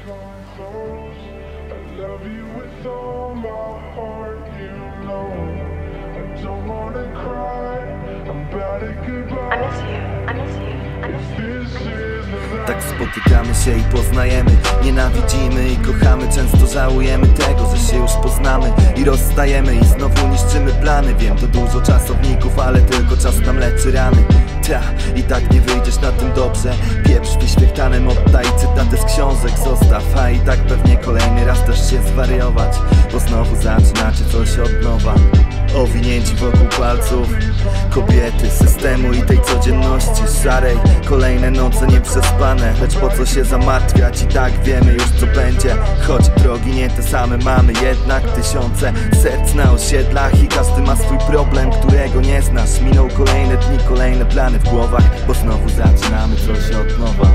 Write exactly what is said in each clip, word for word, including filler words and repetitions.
come close. I love you with all my heart, you know. I don't wanna cry, I'm bad at goodbye. I miss you, I miss you, I miss you. This is the Tak spotykamy się i poznajemy, nienawidzimy i kochamy. Często żałujemy tego, że się już poznamy i rozstajemy i znowu niszczymy plany. Wiem, to dużo czasowników, ale tylko czas nam leczy rany. Ta, i tak nie wyjdziesz na tym dobrze. Pieprz wyświechtanym, oddaj cytaty z książek zostaw. A i tak pewnie kolejny raz też się zwariować, bo znowu zaczynacie coś od nowa. Owinięci wokół palców kobiety, systemu i tej codzienności szarej. Kolejne noce nieprzespane, lecz po co się zamartwiać? I tak wiemy już co będzie. Choć drogi nie te same mamy, jednak tysiące serc na osiedlach i każdy ma swój problem, którego nie znasz. Minął kolejne dni, kolejne plany w głowach, bo znowu zaczynamy coś od nowa.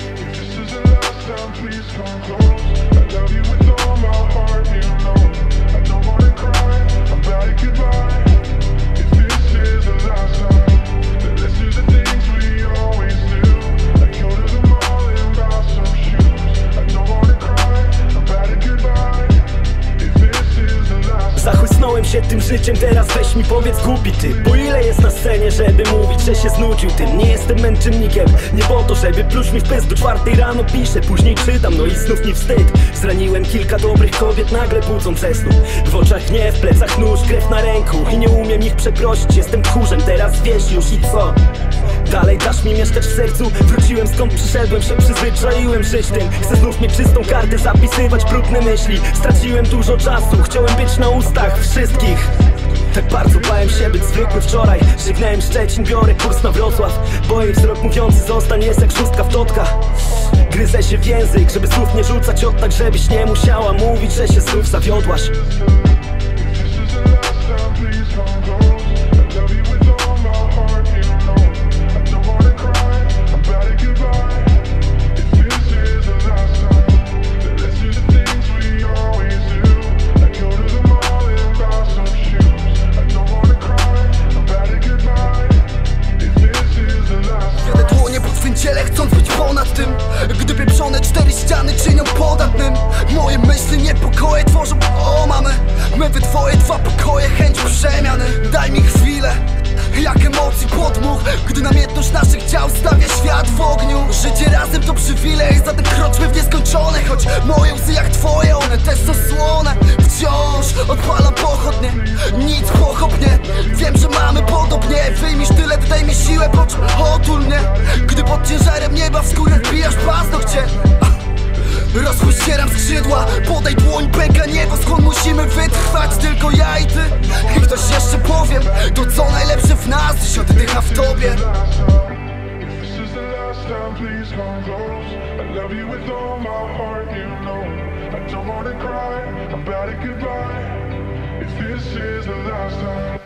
Zachłysnąłem się tym życiem, teraz weź mi powiedz głupi ty, bo ile jest na scenie, żeby mówić, że się znudził tym. Nie jestem męczennikiem, nie po to, żeby pluć mi w pysk. Do czwartej rano piszę, później czytam, no i znów mi wstyd. Zraniłem kilka dobrych kobiet, nagle budzą ze snu. W oczach nie, w plecach nóż, krew na ręku i nie umiem ich przeprosić. Jestem tchórzem, teraz wiesz już i co? Dalej dasz mi mieszkać w sercu. Wróciłem skąd przyszedłem, się przyzwyczaiłem żyć tym. Chcę znów mieć czystą kartę, zapisywać brudne myśli. Straciłem dużo czasu, chciałem być na ustach wszystkich. Tak bardzo bałem się być zwykły wczoraj. Żegnałem Szczecin, biorę kurs na Wrocław. Boję wzrok mówiący zostań jest jak szóstka w totka. Gryzę się w język, żeby słów nie rzucać od tak, żebyś nie musiała mówić, że się znów zawiodłaś. Chcąc być ponad tym, gdy pieprzone cztery ściany czynią podatnym. Moje myśli, niepokoje tworzą omamę. My we dwoje, dwa pokoje, chęć przemiany. Daj mi chwilę, jak emocji podmuch, gdy namiętność naszych ciał stawia świat w ogniu. Życie razem to przywilej, zatem kroczmy w nieskończone. Choć moje łzy jak twoje, one też są słone. Wciąż odpalam pochodnie, nic pochopnie. Wiem, że mamy podobnie. Wyjmij tyle, daj mi siłę, procz otul mnie. Gdy pod ciężarem nieba w skórę wbijasz paznokcie. Rozpościeram skrzydła, podaj dłoń, pęka niebo. Skąd musimy wytrwać, tylko ja i ty. I ktoś jeszcze powiem, to co najlepsze w nas, dziś oddycha w tobie. I don't wanna cry, I'm bad at goodbye. If this is the last time